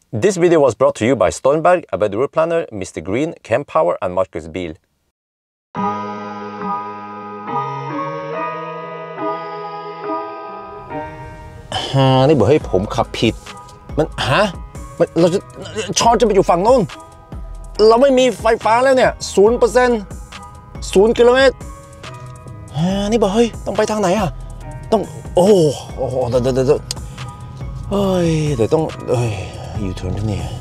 This video was brought to you by Stormberg, Abed Route Planner, Mr. Green, Chem Power and Marcus Bil. นี่บอกให้ผมขับผิดมันเราจะชอตจะไปอยู่ฝั่งโน้นเราไม่มีไฟฟ้าแล้วเนี่ย 0% 0 กิโลเมตรนี่บอกเฮ้ยต้องไปทางไหนอ่ะต้องโอ้เดี๋ยวต้องยูเทิร์นที่นี่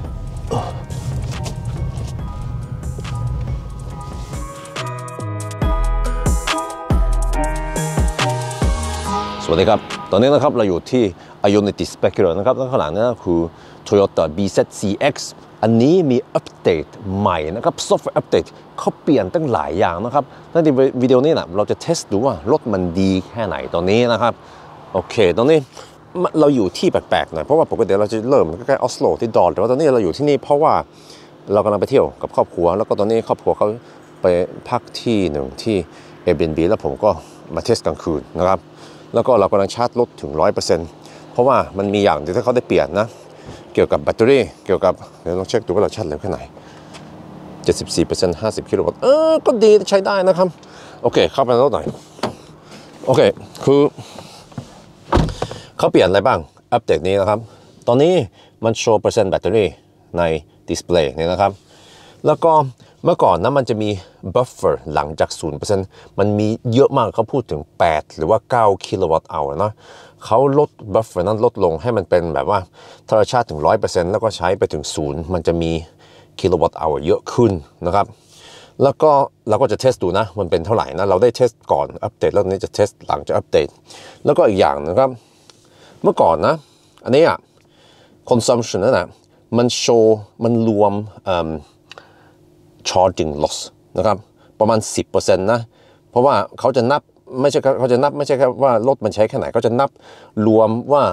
สวัสดีครับตอนนี้นะครับเราอยู่ที่ Ionity Specular นะครับข้างหลังนี่คือ Toyota BZCX อันนี้มีอัปเดตใหม่นะครับซอฟต์แวร์อัปเดตเขาเปลี่ยนตั้งหลายอย่างนะครับในวิดีโอนี้นะเราจะเทสดูว่ารถมันดีแค่ไหนตอนนี้นะครับโอเคตอนนี้เราอยู่ที่แปลกๆหน่อยเพราะว่าปกติเราจะเริ่มใกล้ๆออสโลที่ดอนแต่ว่าตอนนี้เราอยู่ที่นี่เพราะว่าเรากำลังไปเที่ยวกับครอบครัวแล้วก็ตอนนี้ครอบครัวเขาไปพักที่หนึ่งที่ Airbnb แล้วผมก็มาเทสกลางคืนนะครับแล้วก็เรากำลังชาร์จรถถึง 100% เพราะว่ามันมีอย่างที่เขาได้เปลี่ยนนะเกี่ยวกับแบตเตอรี่เกี่ยวกับเดี๋ยวลองเช็คดูว่าเราชาร์จเร็วแค่ไหน 74% 50 กิโลวัตต์ก็ดีใช้ได้นะครับโอเคเข้าไปในรถหน่อยโอเคคือเขาเปลี่ยนอะไรบ้างอัปเดตนี้นะครับตอนนี้มันโชว์เปอร์เซ็นต์แบตเตอรี่ในดิสเพลย์นี่นะครับแล้วก็เมื่อก่อนนะมันจะมีบัฟเฟอร์หลังจาก 0% มันมีเยอะมากเขาพูดถึง8หรือว่า9กิโลวัตต์เอานะเขาลดบัฟเฟอร์นั้นลดลงให้มันเป็นแบบว่าถ้าเราชาร์จถึง 100% แล้วก็ใช้ไปถึง0มันจะมีกิโลวัตต์เอาเยอะขึ้นนะครับแล้วก็เราก็จะเทสดูนะมันเป็นเท่าไหร่นะเราได้เทสก่อนอัปเดตแล้วนี้จะเทสหลังจากอัปเดตแล้วก็อีกอย่างนะครับเมื่อก่อนนะอันนี้consumption นั่นนะมันโชว์มันรวมcharging loss นะครับประมาณ 10% นะเพราะว่าเขาจะนับไม่ใช่แค่ว่ารถมันใช้แค่ไหนเขาจะนับรวมว่า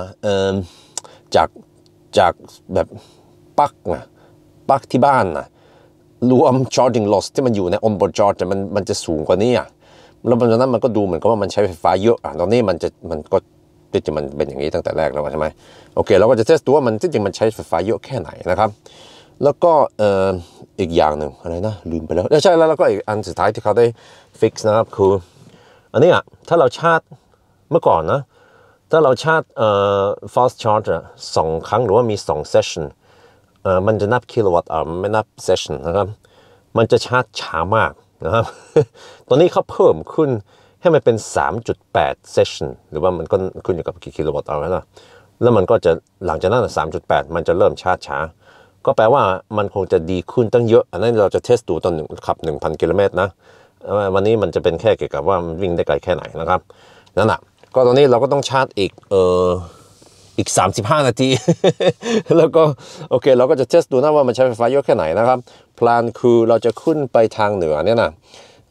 จากแบบปลั๊กที่บ้านนะรวม charging loss ที่มันอยู่ใน onboard charge มันจะสูงกว่านี้แล้วเพราะฉะนั้นมันก็ดูเหมือนกับว่ามันใช้ไฟฟ้าเยอะตอนนี้มันก็ที่จริงมันเป็นอย่างนี้ตั้งแต่แรกแล้วใช่ไหมโอเคเราก็จะเทสดูว่ามันที่จริงมันใช้ไฟฟ้าเยอะแค่ไหนนะครับแล้วก็อีกอย่างหนึ่งอะไรนะลืมไปแล้วใช่แล้วก็อีกอันสุดท้ายที่เขาได้ฟิกซ์นะครับคืออันนี้ถ้าเราชาร์จเมื่อก่อนนะถ้าเราชาร์จfast charger 2 ครั้งหรือว่ามี2 session มันจะนับกิโลวัตต์ไม่นับ session นะครับมันจะชาร์จช้ามากนะครับ ตอนนี้เขาเพิ่มขึ้นให้มันเป็น 3.8 session หรือว่ามันก็ขึ้นอยู่กับกี่กิโลวัตต์นะแล้วมันก็จะหลังจากนั้น 3.8 มันจะเริ่มชาร์จช้าก็แปลว่ามันคงจะดีขึ้นตั้งเยอะอันนั้นเราจะเทสดูตอนขับ 1,000 กิโลเมตรนะวันนี้มันจะเป็นแค่เกี่ยวกับว่ามันวิ่งได้ไกลแค่ไหนนะครับนั่นแหละก็ตอนนี้เราก็ต้องชาร์จอีก35 นาที แล้วก็โอเคเราก็จะเทสดูนะว่ามันใช้ไฟฟ้าเยอะแค่ไหนนะครับแพลนคือเราจะขึ้นไปทางเหนือเนี่ยนะ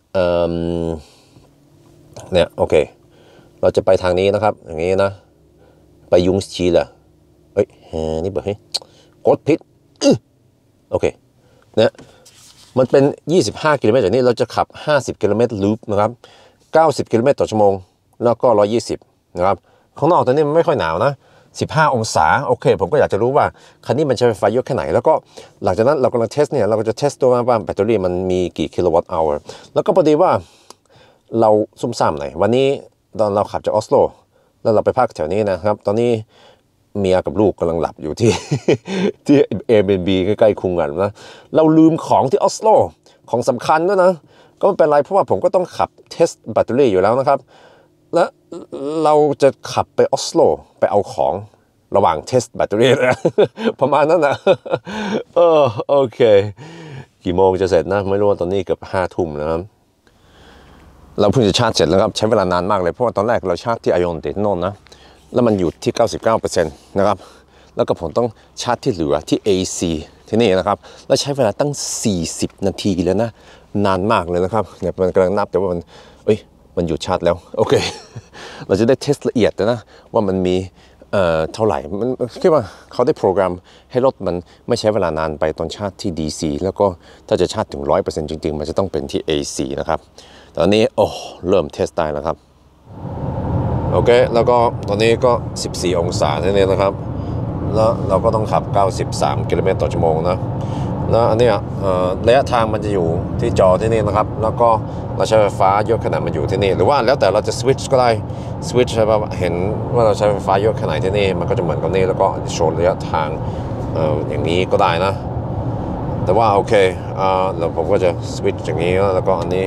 เนี่ยโอเคเราจะไปทางนี้นะครับอย่างนี้นะไปยุงชีเลยนี่บอกให้กดผิดโอเคเนี่ยมันเป็น25 กิโลเมตรจากนี้เราจะขับ50 กิโลเมตรลูปนะครับ90 กิโลเมตรต่อชั่วโมงแล้วก็120นะครับข้างนอกตอนนี้มันไม่ค่อยหนาวนะ15 องศาโอเคผมก็อยากจะรู้ว่าคันนี้มันใช้ไฟฟ้าเยอะแค่ไหนแล้วก็หลังจากนั้นเรากำลังเทสเนี่ยเราก็จะเทสตัวว่าแบตเตอรี่มันมีกี่กิโลวัตต์เอาแล้วก็พอดีว่าเราซุ่มซ่ามหน่อยวันนี้ตอนเราขับจากออสโลแล้วเราไปพักแถวนี้นะครับตอนนี้เมียกับลูกกำลังหลับอยู่ที่ Airbnb ใกล้ๆคุงกันนะเราลืมของที่ออสโลของสำคัญด้วยนะก็ไม่เป็นไรเพราะว่าผมก็ต้องขับเทสแบตเตอรี่อยู่แล้วนะครับและเราจะขับไปออสโลไปเอาของระหว่างเทสแบตเตอรี่นะ ประมาณนั้นนะโอเคกี่โมงจะเสร็จนะไม่รู้ว่าตอนนี้เกือบ5 ทุ่มนะครับเราเพิ่งจะชาร์จเสร็จแล้วครับใช้เวลานานมากเลยเพราะว่าตอนแรกเราชาร์จที่ Ionity โน่นนะแล้วมันอยู่ที่ 99% นะครับแล้วก็ผมต้องชาร์จที่เหลือที่ AC ที่นี่นะครับแล้วใช้เวลาตั้ง40 นาทีแล้วนะนานมากเลยนะครับเนี่ยมันกำลังนับแต่ว่ามันหยุดชาร์จแล้วโอเค เราจะได้เทสละเอียดนะว่ามันมีเท่าไหร่มันคิดว่าเขาได้โปรแกรมให้รถมันไม่ใช้เวลานานไปตอนชาร์จที่ DC แล้วก็ถ้าจะชาร์จถึง 100% จริงๆมันจะต้องเป็นที่ AC นะครับตอนนี้เริ่มเทสได้แล้วครับโอเคแล้วก็ตอนนี้ก็14 องศาเท่านี้นะครับแล้วเราก็ต้องขับ93 กิโลเมตรต่อชั่วโมงนะแล้วอันนี้ระยะทางมันจะอยู่ที่จอที่นี่นะครับแล้วก็เราใช้ไฟฟ้าเยอะขนาดมันอยู่ที่นี่หรือว่าแล้วแต่เราจะสวิตช์ก็ได้สวิตช์ใช่ป่ะเห็นว่าเราใช้ไฟฟ้าเยอะขนาดที่นี่มันก็จะเหมือนกับนี่แล้วก็โชว์ระยะทางอย่างนี้ก็ได้นะแต่ว่าโอเคแล้วผมก็จะสวิตช์อย่างนี้แล้วก็อันนี้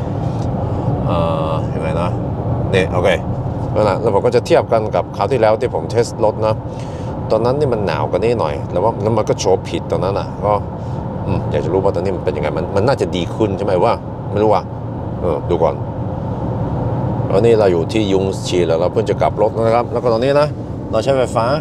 ยังไงนะนี่โอเคนั่นแหละแล้วผมก็จะเทียบกันกับคราวที่แล้วที่ผมเทสรถนะตอนนั้นนี่มันหนาวกว่านี้หน่อยแล้วมันก็โชว์ผิดตอนนั้นอ่ะก็อยากจะรู้ว่าตอนนี้มันเป็นยังไงมันน่าจะดีขึ้นใช่ไหมว่าไม่รู้ว่าดูก่อนวันนี้เราอยู่ที่ยุงชีแล้วเราเพิ่งจะกลับรถนะครับแล้วก็ตอนนี้นะเราใช้ไฟฟ้า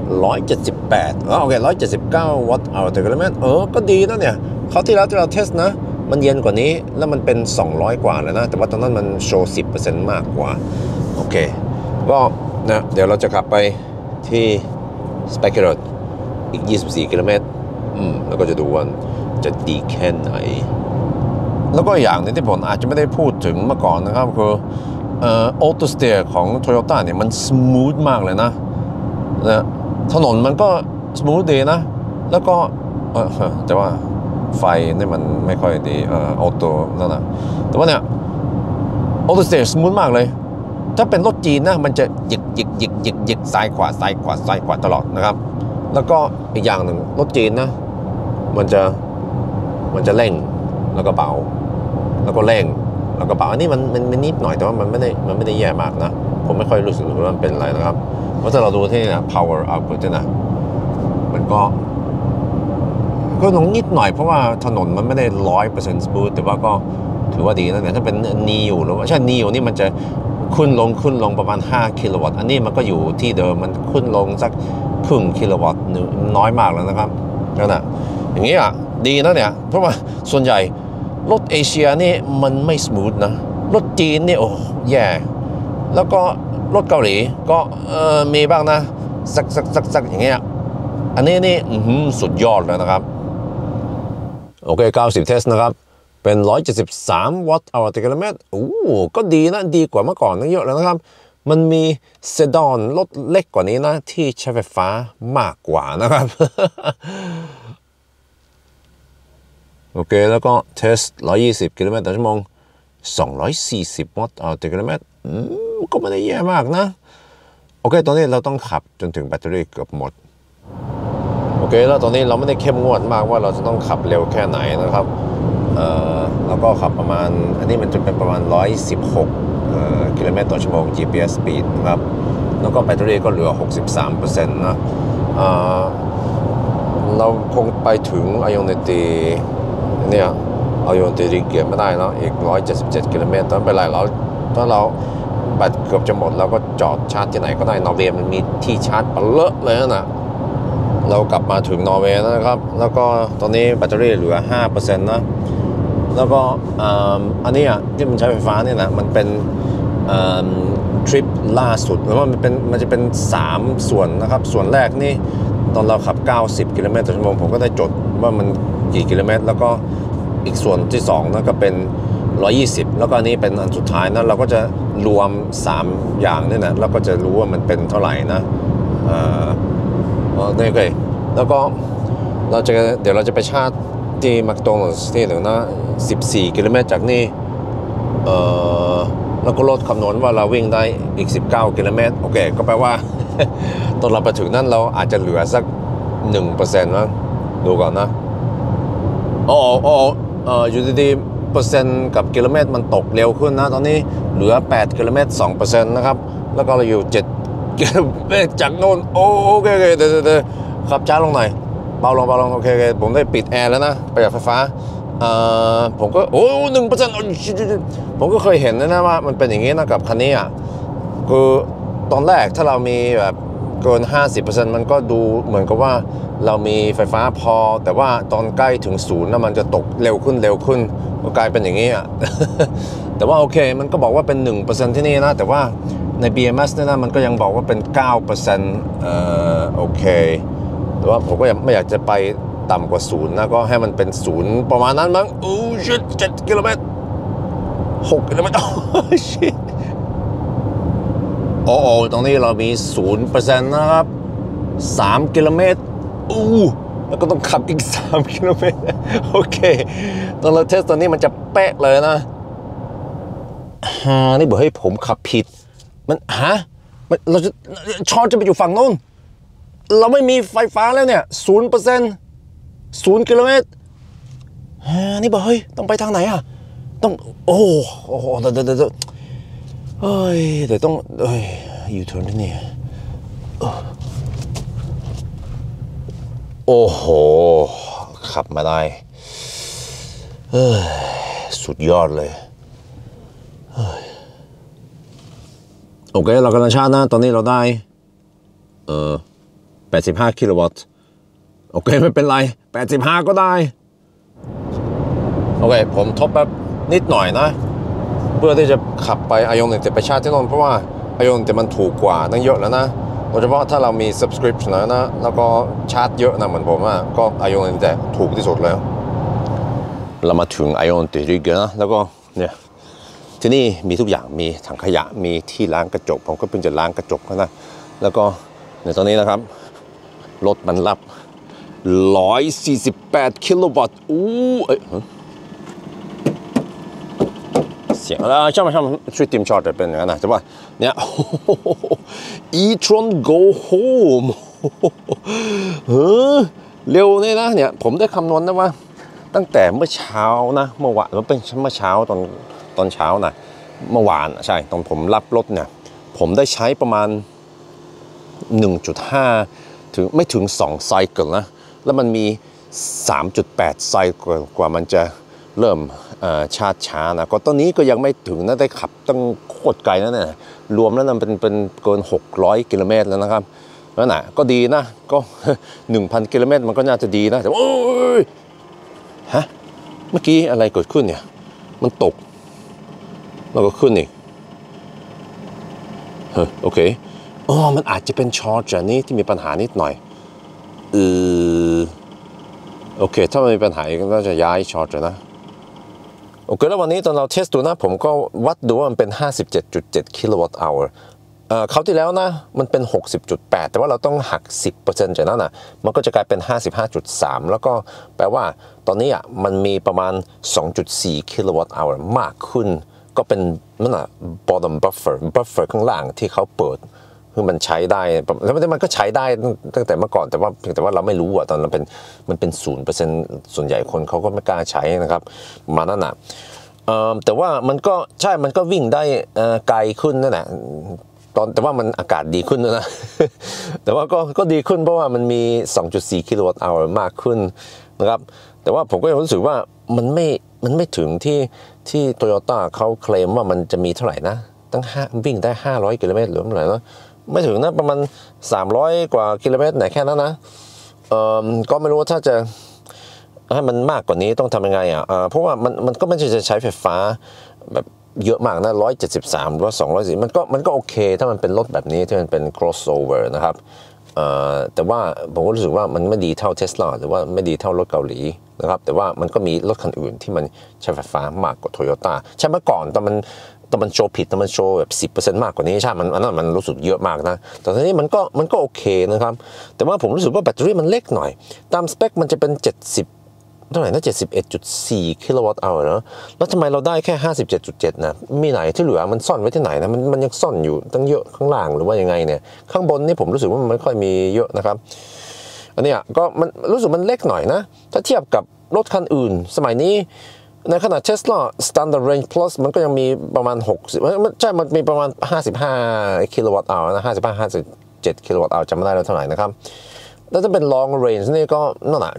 178โอเค179 วัตต์ต่อกิโลเมตรก็ดีนะเนี่ยคราวที่แล้วที่เราเทสนะมันเย็นกว่านี้แล้วมันเป็น200กว่าเลยนะแต่ว่าตอนนั้นมันโชว์ 10% มากกว่าโอเคก็นะเดี๋ยวเราจะขับไปที่สเปกเกอร์อีก24 กิโลเมตรแล้วก็จะดูว่าจะดีแค่ไหนแล้วก็อย่างนึงที่ผมอาจจะไม่ได้พูดถึงเมื่อก่อนนะครับคือออโต้สเตียร์ของ Toyota เนี่ยมันสมูทมากเลยนะถนนมันก็สมูทดีนะแล้วก็แต่ว่าไฟนี่มันไม่ค่อยดีออโต้นั่นนะแต่ว่าเนี่ยออโต้สเตียร์สมูทมากเลยถ้าเป็นรถจีนนะมันจะหยิกซ้ายขวาซ้ายขวาซ้ายขวาตลอดนะครับแล้วก็อีกอย่างหนึ่งรถจีนนะมันจะเร่งแล้วก็เบาแล้วก็เร่งแล้วก็เบาอันนี้มันนิดหน่อยแต่ว่ามันไม่ได้แย่มากนะผมไม่ค่อยรู้สึกว่ามันเป็นอะไรนะครับเพราะถ้าเราดูที่นะ power output เนี่ยนะมันก็ลงนิดหน่อยเพราะว่าถนนมันไม่ได้100% smooth แต่ว่าก็ถือว่าดีนะเนี่ยถ้าเป็น Neo หรือว่าใช่ Neo นี่มันจะขึ้นลงประมาณ5 กิโลวัตต์อันนี้มันก็อยู่ที่เดิมมันขึ้นลงสักครึ่งกิโลวัตต์น้อยมากแล้วนะครับนั่นแหละอย่างนี้ดีนะเนี่ยเพราะว่าส่วนใหญ่รถเอเชียนี่มันไม่สมูทนะรถจีนนี่โอ้แย่แล้วก็รถเกาหลีก็มีบ้างนะสักอย่างเงี้ยอันนี้นี่สุดยอดเลยนะครับโอเค90 เทสนะครับเป็น173 วัตต์ต่อกิโลเมตรก็ดีนะดีกว่าเมื่อก่อนเยอะแล้วนะครับมันมีเซดานรถเล็กกว่านี้นะที่ใช้ไฟฟ้ามากกว่านะครับ โอเคแล้วก็เทส120 กิโลเมตรต่อชั่วโมง240 วัตต์ต่อกิโลเมตรก็ไม่ได้แย่มากนะโอเคตอนนี้เราต้องขับจนถึงแบตเตอรี่เกือบหมดโอเคแล้วตอนนี้เราไม่ได้เข้มงวดมากว่าเราจะต้องขับเร็วแค่ไหนนะครับแล้วก็ขับประมาณอันนี้มันจะเป็นประมาณ116 กิโลเมตรต่อชั่วโมง GPS speed นะครับแล้วก็แบตเตอรี่ก็เหลือ 63% นะเราคงไปถึงอายองเนตีเนี่ยเอาโยนตีริงเกียร์ไม่ได้เนาะอีก177 กิโลเมตรตอนไปไรเราถ้าเราแบตเกือบจะหมดเราก็จอดชาร์จที่ไหนก็ได้นอร์เวย์มันมีที่ชาร์จเยอะเลยนะเรากลับมาถึงนอร์เวย์นะครับแล้วก็ตอนนี้แบตเตอรี่เหลือ 5% นะแล้วก็อันนี้ที่มันใช้ไฟฟ้าเนี่ยนะมันเป็นทริปล่าสุดหรือว่ามันจะเป็น3ส่วนนะครับส่วนแรกนี่ตอนเราขับ90 กิโลเมตรต่อชั่วโมงผมก็ได้จดว่ามันกี่กิโลเมตรแล้วก็อีกส่วนที่2นั่นก็เป็น120แล้วก็อันนี้เป็นอันสุดท้ายนะเราก็จะรวม3อย่างนี่นะแล้วก็จะรู้ว่ามันเป็นเท่าไหร่นะนี่โอเคแล้วก็เดี๋ยวเราจะไปชาร์จที่แมคโดนัลด์ที่หนึ่งนะ14 กิโลเมตรจากนี่แล้วก็ลดคำนวณว่าเราวิ่งได้อีก19 กิโลเมตรโอเคก็แปลว่าตอนเราไปถึงนั่นเราอาจจะเหลือสัก 1% มั้งดูก่อนนะอยู่ดีๆเปอร์เซ็นต์กับกิโลเมตรมันตกเร็วขึ้นนะตอนนี้เหลือ8 กิโลเมตร 2% นะครับแล้วก็เราอยู่7 กิโลเมตรจากโน่นโอเคเดี๋ยวขับช้าลงหน่อยเบาลงโอเคผมได้ปิดแอร์แล้วนะประหยัดไฟฟ้าผมก็1% ผมก็เคยเห็นนะว่ามันเป็นอย่างนี้นะกับคันนี้คือตอนแรกถ้าเรามีแบบเกิน 50% มันก็ดูเหมือนกับว่าเรามีไฟฟ้าพอแต่ว่าตอนใกล้ถึง0นะมันจะตกเร็วขึ้นก็กลายเป็นอย่างนี้แต่ว่าโอเคมันก็บอกว่าเป็น 1% ที่นี่นะแต่ว่าใน BMS เนี่ยนะมันก็ยังบอกว่าเป็น 9% โอเคแต่ว่าผมก็ยังไม่อยากจะไปต่ำกว่า0นะก็ให้มันเป็น0ประมาณนั้นมั้ง7 กิโลเมตร 6 กิโลเมตรชิตตรงนี้เรามี 0% นะครับ 3 กิโลเมตรแล้วก็ต้องขับอีก3 กิโลเมตรโอเคตอนเราเทสตอนนี้มันจะเป๊ะเลยนะนี่บอกให้ผมขับผิดมันเราจะชอจะไปอยู่ฝั่งโน้นเราไม่มีไฟฟ้าแล้วเนี่ย 0% 0 กิโลเมตรนี่บอกเฮ้ยต้องไปทางไหนอ่ะต้องโอ้โหเดี๋ยวเฮ้ยเดี๋ยวต้องยูเทิร์นที่นี่โอ้โหขับมาได้สุดยอดเลยโอเคเรากำลังชาร์จนะตอนนี้เราได้85 กิโลวัตต์โอเคไม่เป็นไร85ก็ได้โอเคผมทบแบบนิดหน่อยนะเพื่อที่จะขับไปไอโอ1จะไปชาร์จที่นั่นเพราะว่าไอโอ1มันถูกกว่าตั้งเยอะแล้วนะโดยเฉพาะถ้าเรามี subscription นะแล้วก็ชาร์จเยอะนะเหมือนผมก็ไอโอ1จะถูกที่สุดแล้วเรามาถึงไอโอ1ริกนะแล้วก็เนี่ยที่นี่มีทุกอย่างมีถังขยะมีที่ล้างกระจกผมก็เพิ่งจะล้างกระจกนะแล้วก็ในตอนนี้นะครับรถมันรับ148 กิโลวัตต์เสียงช่างช่วยทีมชอตเป็นอย่างนั้นนะแต่ว่าเนี่ยe-tron go home เร็วนี่นะเนี่ยผมได้คำนวณนะว่าตั้งแต่เมื่อเช้านะเมื่อวานเป็นเมื่อเช้าตอนเช้านะเมื่อวานใช่ตอนผมรับรถเนี่ยผมได้ใช้ประมาณ 1.5 ถึงไม่ถึง2ไซเคิลนะแล้วมันมี 3.8 ไซเคิลกว่ามันจะเริ่มชาร์จช้านะก็ตอนนี้ก็ยังไม่ถึงนะได้ขับตั้งโคตรไกลนะเนี่ยรวมแล้วมันเป็นเกิน600 กิโลเมตรแล้วนะครับนั่นน่ะก็ดีนะก็ 1,000 กิโลเมตรมันก็น่าจะดีนะแต่โอ้ยเมื่อกี้อะไรเกิดขึ้นเนี่ยมันตกแล้วก็ขึ้นอีกโอเคมันอาจจะเป็นชอร์จนี้ที่มีปัญหานิดหน่อยโอเคถ้ามันมีปัญหาก็น่าจะย้ายชอร์จนะโอเคแล้ววันนี้ตอนเราเทสดูนะผมก็วัดดูว่ามันเป็น 57.7 กิโลวัตต์ชั่วโมงคราวที่แล้วนะมันเป็น 60.8 แต่ว่าเราต้องหัก 10% จากนั้นนะมันก็จะกลายเป็น 55.3 แล้วก็แปลว่าตอนนี้มันมีประมาณ 2.4 กิโลวัตต์ชั่วโมงมากขึ้นก็เป็นนั่นbottom buffer ข้างล่างที่เขาเปิดคือมันใช้ได้แล้วมันก็ใช้ได้ตั้งแต่เมื่อก่อนแต่ว่าเราไม่รู้ตอนนั้นมันเป็น 0% ส่วนใหญ่คนเขาก็ไม่กล้าใช้นะครับมานั่นน่ะแต่ว่ามันก็ใช่มันก็วิ่งได้ไกลขึ้นนั่นแหละแต่ว่ามันอากาศดีขึ้นนะแต่ว่าก็ดีขึ้นเพราะว่ามันมี 2.4 กิโลวัตต์ชั่วโมงมากขึ้นนะครับแต่ว่าผมก็ยังรู้สึกว่ามันไม่ถึงที่โตโยต้าเขาเคลมว่ามันจะมีเท่าไหร่นะตั้งวิ่งได้500 กิโลเมตรหรือเท่าไหร่นะไม่ถึงนะประมาณ300 กว่ากิโลเมตรไหนแค่นั้นนะก็ไม่รู้ว่าถ้าจะให้มันมากกว่านี้ต้องทำยังไงเพราะว่ามันก็ไม่ใช่จะใช้ไฟฟ้าแบบเยอะมากนะ173หรือว่า240มันก็โอเคถ้ามันเป็นรถแบบนี้ที่มันเป็น crossover นะครับแต่ว่าผมก็รู้สึกว่ามันไม่ดีเท่า Tesla หรือว่าไม่ดีเท่ารถเกาหลีนะครับแต่ว่ามันก็มีรถคันอื่นที่มันใช้ไฟฟ้ามากกว่า Toyota ใช่เมื่อก่อนตอนมันโชว์ผิดตอนมันโชว์แบบ 10% มากกว่านี้ใช่มันรู้สึกเยอะมากนะแต่ทีนี้มันก็โอเคนะครับแต่ว่าผมรู้สึกว่าแบตเตอรี่มันเล็กหน่อยตามสเปคมันจะเป็น70เท่าไหร่นะ 71.4 กิโลวัตต์ชั่วโมงนะแล้วทำไมเราได้แค่ 57.7 นะมีไหนที่เหลือมันซ่อนไว้ที่ไหนนะมันยังซ่อนอยู่ตั้งเยอะข้างล่างหรือว่ายังไงเนี่ยข้างบนนี่ผมรู้สึกว่ามันไม่ค่อยมีเยอะนะครับอันนี้ก็มันรู้สึกมันเล็กหน่อยนะถ้าเทียบกับรถคันอื่นสมัยนี้ในขณะ Tesla Standard Range Plus มันก็ยังมีประมาณ60ใช่มันมีประมาณ55 กิโลวัตต์ชั่วโมงนะ57 กิโลวัตต์ชั่วโมงจำไม่ได้แล้วเท่าไหร่นะครับแล้วถ้าเป็น long range นี่ก็นั่นแหละ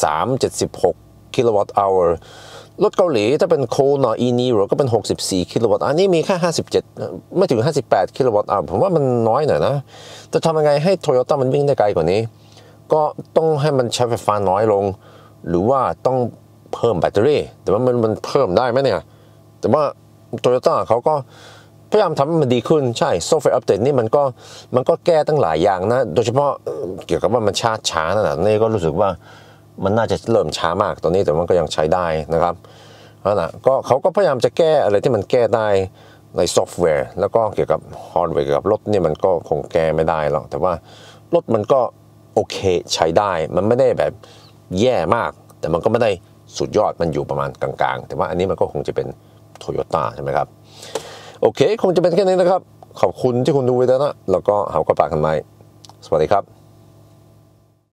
76 กิโลวัตต์ชั่วโมงรถเกาหลีถ้าเป็นโคโนอีนีโรก็เป็น64 กิโลวัตต์อันนี้มีแค่57ไม่ถึง58 กิโลวัตต์ผมว่ามันน้อยหน่อยนะจะทำยังไงให้ Toyota มันวิ่งได้ไกลกว่านี้ก็ต้องให้มันใช้ไฟฟ้าน้อยลงหรือว่าต้องเพิ่มแบตเตอรี่แต่ว่ามันเพิ่มได้ไหมเนี่ยแต่ว่า Toyota เขาก็พยายามทำให้มันดีขึ้นใช่ซอฟต์แวร์อัปเดตนี่มันก็แก้ตั้งหลายอย่างนะโดยเฉพาะเกี่ยวกับว่ามันช้านั่นแหละนี่ก็รู้สึกว่ามันน่าจะเริ่มช้ามากตอนนี้แต่มันก็ยังใช้ได้นะครับนั่นแหละก็เขาก็พยายามจะแก้อะไรที่มันแก้ได้ในซอฟต์แวร์แล้วก็เกี่ยวกับฮาร์ดแวร์เกี่ยวกับรถนี่มันก็คงแก้ไม่ได้หรอกแต่ว่ารถมันก็โอเคใช้ได้มันไม่ได้แบบแย่มากแต่มันก็ไม่ได้สุดยอดมันอยู่ประมาณกลางๆแต่ว่าอันนี้มันก็คงจะเป็นโตโยต้าใช่ไหมครับโอเคคงจะเป็นแค่นี้นะครับขอบคุณที่คุณดูไว้แล้วนะแล้วก็หาข้อปากกันใหม่สวัสดีครับ